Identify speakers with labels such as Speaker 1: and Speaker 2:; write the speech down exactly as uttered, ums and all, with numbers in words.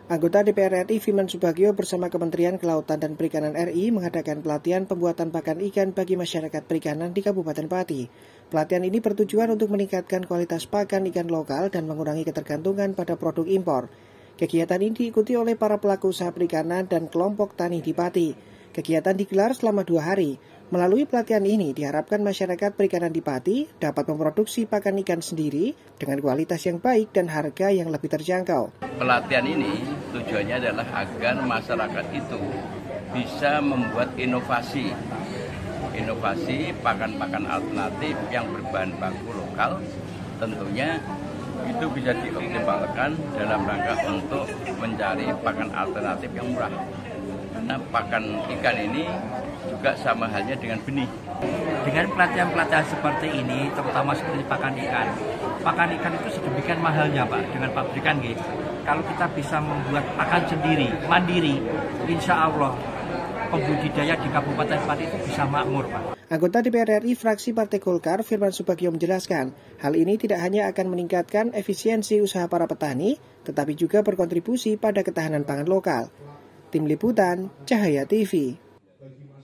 Speaker 1: Anggota D P R R I Firman Subagio bersama Kementerian Kelautan dan Perikanan R I mengadakan pelatihan pembuatan pakan ikan bagi masyarakat perikanan di Kabupaten Pati. Pelatihan ini bertujuan untuk meningkatkan kualitas pakan ikan lokal dan mengurangi ketergantungan pada produk impor. Kegiatan ini diikuti oleh para pelaku usaha perikanan dan kelompok tani di Pati. Kegiatan digelar selama dua hari. Melalui pelatihan ini diharapkan masyarakat perikanan di Pati dapat memproduksi pakan ikan sendiri dengan kualitas yang baik dan harga yang lebih terjangkau.
Speaker 2: Pelatihan ini tujuannya adalah agar masyarakat itu bisa membuat inovasi, inovasi pakan-pakan alternatif yang berbahan baku lokal, tentunya itu bisa dioptimalkan dalam rangka untuk mencari pakan alternatif yang murah. Karena pakan ikan ini juga sama halnya dengan benih.
Speaker 3: Dengan pelatihan-pelatihan seperti ini, terutama seperti pakan ikan, pakan ikan itu sedemikian mahalnya Pak, dengan pabrikan gitu. Kalau kita bisa membuat pakan sendiri, mandiri, insya Allah pembudidaya di Kabupaten Pati itu bisa makmur Pak.
Speaker 1: Anggota D P R R I fraksi Partai Golkar Firman Subagio menjelaskan, hal ini tidak hanya akan meningkatkan efisiensi usaha para petani, tetapi juga berkontribusi pada ketahanan pangan lokal. Tim Liputan, Cahaya T V.